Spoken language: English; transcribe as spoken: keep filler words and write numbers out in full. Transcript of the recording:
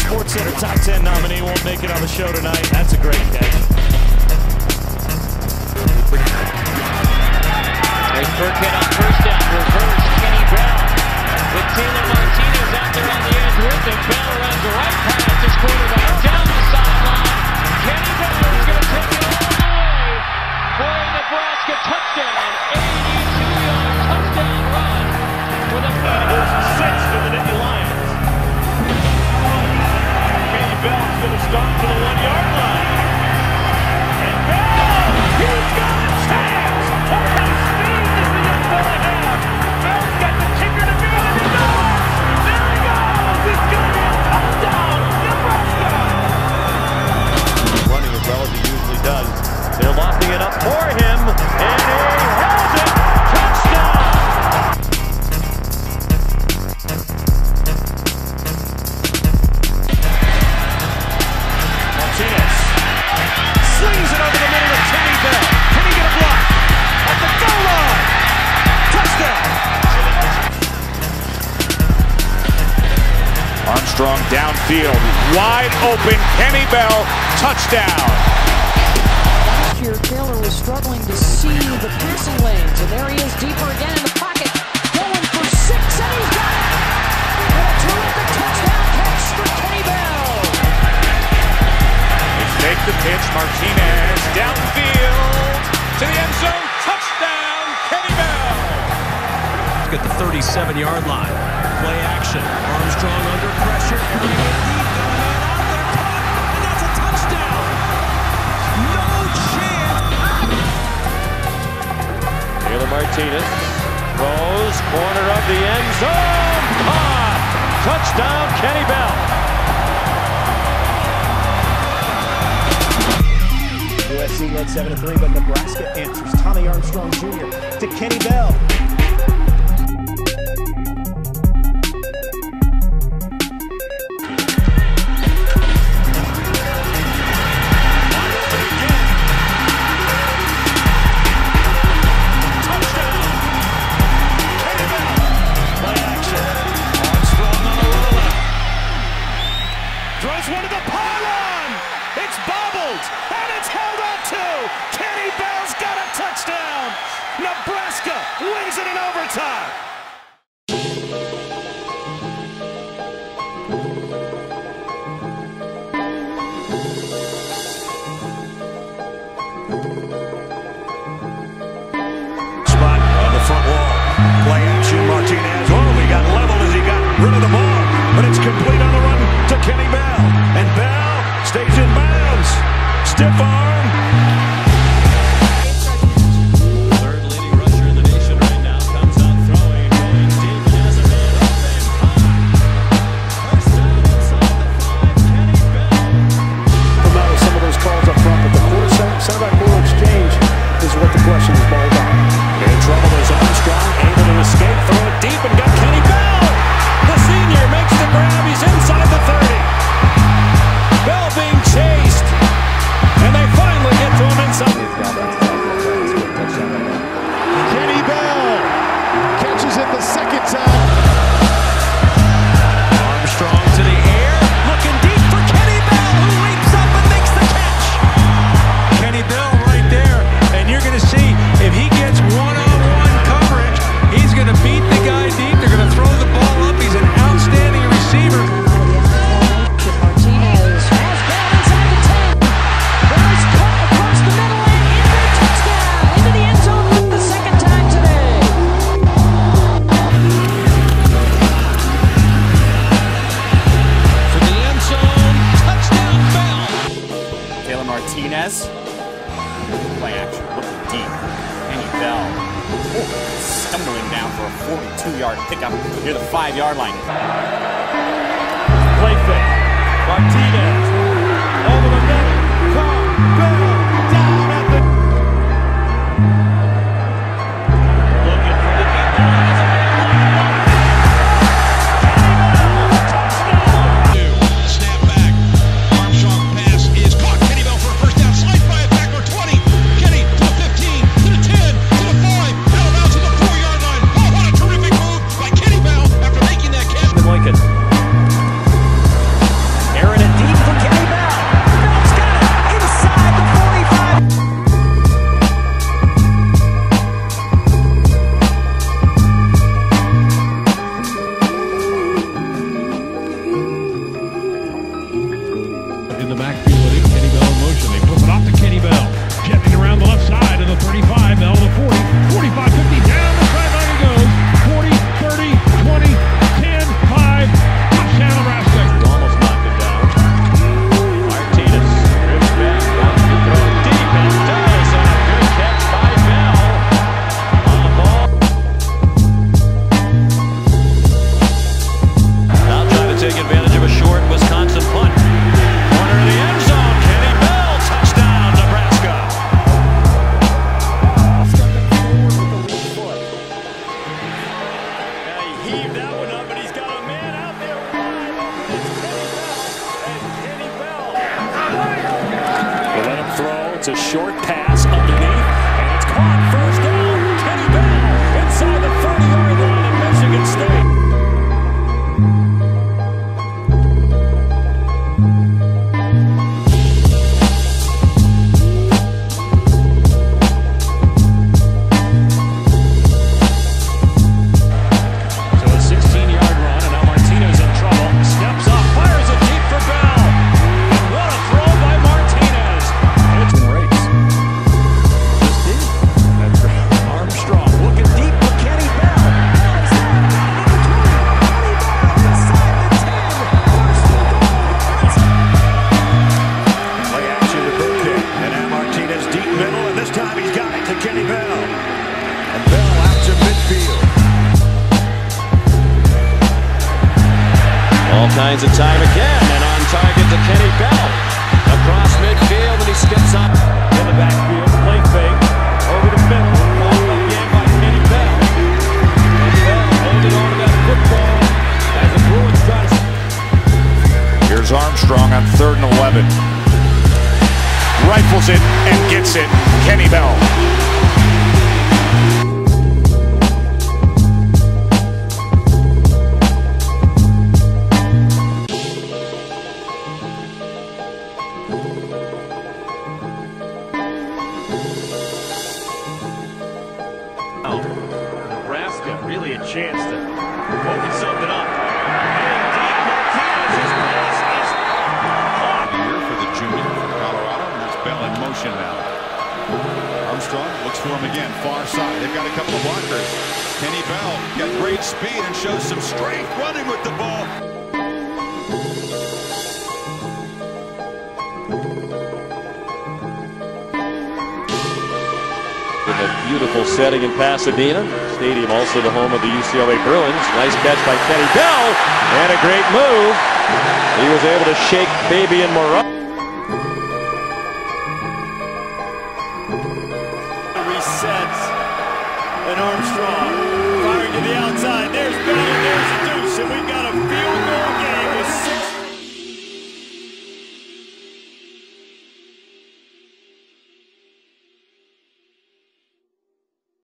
SportsCenter top ten nominee won't make it on the show tonight. That's a great catch. There's Burkhead on first down, reverse, Kenny Bell with Taylor Martinez out there on the edge with him. Bell runs right past his quarterback down the sideline. Kenny Bell is going to take it all the way for a Nebraska touchdown. eighty-two yard touchdown run for the There's six for the Nittany Lions. Kenny Bell's going to start to the one yard line. And Bell, he's got a chance. What kind of speed does the young fella have? Bell's got the kicker to beat him. There he goes. He's going to be a touchdown. Nebraska. Running as well as he usually does. They're lofting it up for him. And he has it. Touchdown. Martinez slings it over the middle of Kenny Bell. Can he get a block? At the goal line. Touchdown. Armstrong downfield. Wide open. Kenny Bell. Touchdown. Last year, Taylor was struggling to see the passing lanes, and there he is deeper again in the pocket. Going for six, and he's got it. And a terrific touchdown catch for Kenny Bell. Take the pitch, Martinez downfield to the end zone, touchdown, Kenny Bell. At the thirty-seven yard line, play action, Armstrong under pressure, area deep, and that's a touchdown. No chance. Taylor Martinez throws, corner of the end zone, caught, touchdown, Kenny Bell. U S C led seven to three, but Nebraska answers. Tommy Armstrong Junior to Kenny Bell. Throws one to the pylon. It's bobbled, and it's held on to. Kenny Bell's got a touchdown. Nebraska wins it in overtime. Spot on the front wall. Play action, Martinez. Oh, he got leveled as he got rid of the ball, but it's complete on the run to Kenny Bell, and Bell stays in bounds. Stiff arm. Third leading rusher in the nation right now comes out throwing, going deep, has a man open, high. First down inside the five, Kenny Bell. Come out with some of those calls up front, but the quarter center quarter exchange is what the question is all about. In trouble is Armstrong, able to escape, throw it deep, and got Kenny Bell. The senior makes the grab. He's inside the thirty. Bell being chased, and they finally get to him inside. Kenny Bell catches it the second time. Armstrong to the air, looking deep for Kenny Bell, who leaps up and makes the catch. Kenny Bell right there, and you're going to see if he gets one-on-one coverage, he's going to beat the guy deep. They're going to throw the ball up. He's an outstanding receiver. Martinez has ball inside the ten. There is cut across the middle and in for a touchdown. Into the end zone for the second time today. For the end zone, touchdown Bell. Taylor Martinez. Play action, looking deep. Kenny Bell. Oh, stumbling down for a forty-two yard pickup near the five yard line. Play fake. Martinez over the middle. Caught. Bell down at the. Looking for the deep Snap back. Armstrong pass is caught. Kenny Bell for a first down. Sliced by a backer. twenty. Kenny to the fifteen. To the ten. To the five. Bell out to the four yard line. Oh, what a terrific move by Kenny Bell after making that catch. Lincoln. heave that one up, and he's got a man out there wide open. It's Kenny Bell, and Kenny Bell. They let him throw. It's a short pass underneath, and it's caught. First down. Kenny Bell inside the thirty-yard line of Michigan State. All kinds of time again, and on target to Kenny Bell. Across midfield, and he skips up. In the backfield, play fake, over the middle, ball again by Kenny Bell. And Bell holding on to that football as the Bruins try to... Here's Armstrong on third and eleven. Rifles it and gets it. Kenny Bell. Nebraska really a chance to open something up. And deep, Martinez's pass is caught. Here for the junior from Colorado, and that's Bell in motion now. Armstrong looks for him again, far side. They've got a couple of blockers. Kenny Bell got great speed and shows some strength running with the ball. In a beautiful setting in Pasadena. Stadium also the home of the U C L A Bruins. Nice catch by Kenny Bell. And a great move. He was able to shake Fabian Moreau. Resets. And Armstrong firing to the outside. There's Bell.